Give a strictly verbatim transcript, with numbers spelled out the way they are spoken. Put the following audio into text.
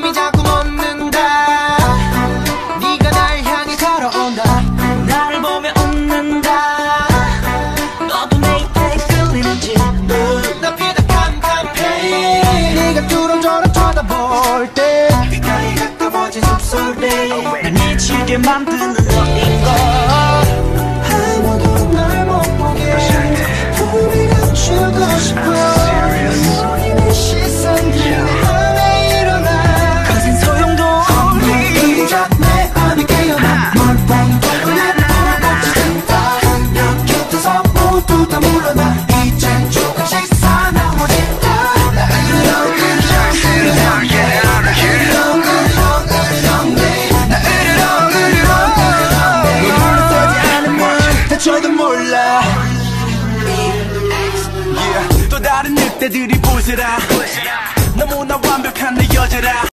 맘이 자꾸 멎는다. 네가 날 향해 걸어온다. 나를 보며 웃는다. 너도 내 입에 끌리는지. 나 피다 캄캄해. 네가 뚫어져라 쳐다볼 때 귓가에 가까워진 숨소리 날 미치게 만드는